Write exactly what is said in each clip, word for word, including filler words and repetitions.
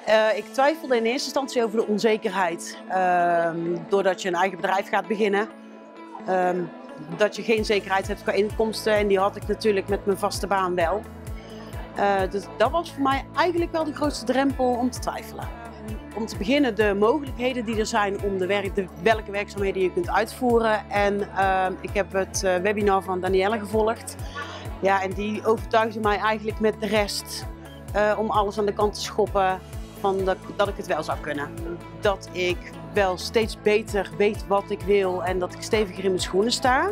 Uh, ik twijfelde in eerste instantie over de onzekerheid. Uh, doordat je een eigen bedrijf gaat beginnen. Uh, dat je geen zekerheid hebt qua inkomsten. En die had ik natuurlijk met mijn vaste baan wel. Uh, dus dat was voor mij eigenlijk wel de grootste drempel om te twijfelen. Om te beginnen de mogelijkheden die er zijn om de werk, de, welke werkzaamheden je kunt uitvoeren. En uh, ik heb het uh, webinar van Danielle gevolgd. Ja, en die overtuigde mij eigenlijk met de rest uh, om alles aan de kant te schoppen. Van dat, dat ik het wel zou kunnen. Dat ik wel steeds beter weet wat ik wil en dat ik steviger in mijn schoenen sta.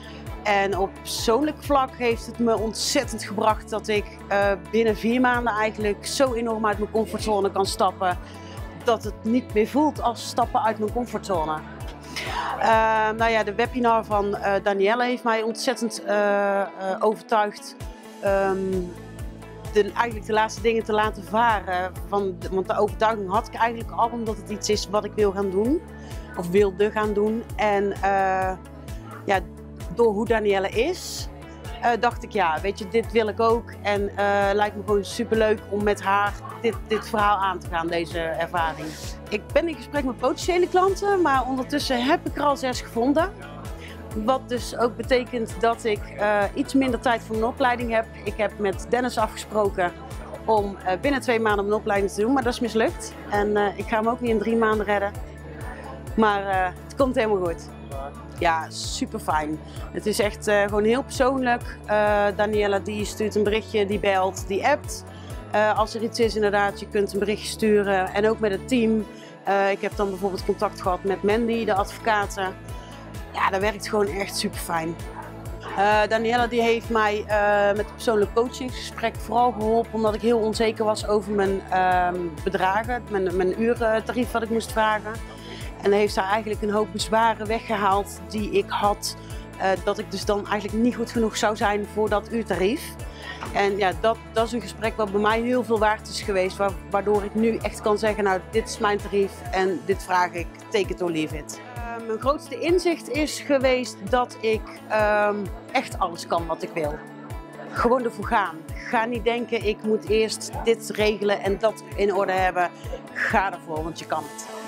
En op persoonlijk vlak heeft het me ontzettend gebracht dat ik uh, binnen vier maanden eigenlijk zo enorm uit mijn comfortzone kan stappen. Dat het niet meer voelt als stappen uit mijn comfortzone. Uh, nou ja, de webinar van uh, Danielle heeft mij ontzettend uh, uh, overtuigd. Um, De, eigenlijk de laatste dingen te laten varen. Van, want de overtuiging had ik eigenlijk al, omdat het iets is wat ik wil gaan doen. Of wilde gaan doen. En uh, ja, door hoe Danielle is, uh, dacht ik ja, weet je, dit wil ik ook. En uh, lijkt me gewoon superleuk om met haar dit, dit verhaal aan te gaan, deze ervaring. Ik ben in gesprek met potentiële klanten, maar ondertussen heb ik er al zes gevonden. Wat dus ook betekent dat ik uh, iets minder tijd voor mijn opleiding heb. Ik heb met Dennis afgesproken om uh, binnen twee maanden mijn opleiding te doen, maar dat is mislukt. En uh, ik ga hem ook niet in drie maanden redden. Maar uh, het komt helemaal goed. Ja, super fijn. Het is echt uh, gewoon heel persoonlijk. Uh, Daniela die stuurt een berichtje, die belt, die appt. Uh, als er iets is inderdaad, je kunt een berichtje sturen. En ook met het team. Uh, ik heb dan bijvoorbeeld contact gehad met Mandy, de advocaten. Ja, dat werkt gewoon echt super fijn. Uh, Danielle die heeft mij uh, met het persoonlijk coachingsgesprek vooral geholpen omdat ik heel onzeker was over mijn uh, bedragen, mijn, mijn uurtarief wat ik moest vragen. En dan heeft zij eigenlijk een hoop bezwaren weggehaald die ik had, uh, dat ik dus dan eigenlijk niet goed genoeg zou zijn voor dat uurtarief. En ja, dat, dat is een gesprek wat bij mij heel veel waard is geweest, waardoor ik nu echt kan zeggen, nou dit is mijn tarief en dit vraag ik, take it or leave it. Uh, mijn grootste inzicht is geweest dat ik uh, echt alles kan wat ik wil. Gewoon ervoor gaan. Ga niet denken, ik moet eerst dit regelen en dat in orde hebben. Ga ervoor, want je kan het.